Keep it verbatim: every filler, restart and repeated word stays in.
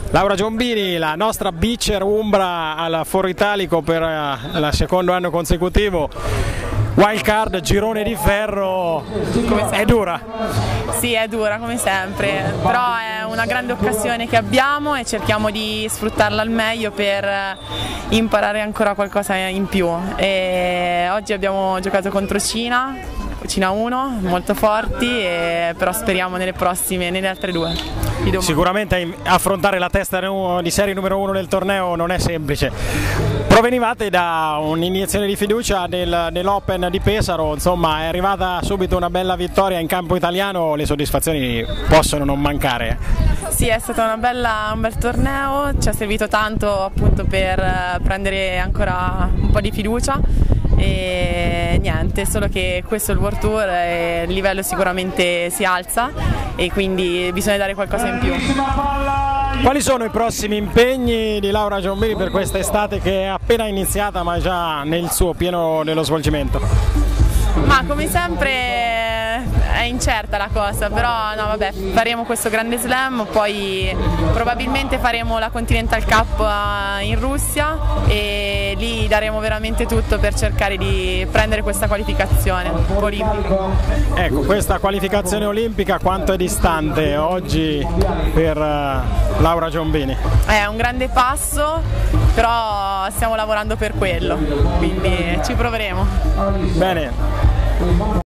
Laura Giombini, la nostra bicer umbra al Foro Italico per il secondo anno consecutivo. Wild card, girone di ferro, è dura? Sì, è dura come sempre, però è una grande occasione che abbiamo e cerchiamo di sfruttarla al meglio per imparare ancora qualcosa in più. E oggi abbiamo giocato contro Cina, Cina uno, molto forti, e però speriamo nelle prossime, nelle altre due. Sicuramente affrontare la testa di serie numero uno del torneo non è semplice. Provenivate da un'iniezione di fiducia nel, nell'Open di Pesaro, insomma è arrivata subito una bella vittoria in campo italiano, le soddisfazioni possono non mancare. Sì, è stato una bella, un bel torneo, ci ha servito tanto appunto per prendere ancora un po' di fiducia. E niente, solo che questo è il World Tour e il livello sicuramente si alza e quindi bisogna dare qualcosa in più. Quali sono i prossimi impegni di Laura Giombini per questa estate che è appena iniziata ma già nel suo pieno dello svolgimento? Ma come sempre è incerta la cosa, però no, vabbè, faremo questo grande slam, poi probabilmente faremo la Continental Cup in Russia e lì daremo veramente tutto per cercare di prendere questa qualificazione olimpica. Ecco, questa qualificazione olimpica quanto è distante oggi per uh, Laura Giombini? È un grande passo, però stiamo lavorando per quello, quindi ci proveremo. Bene.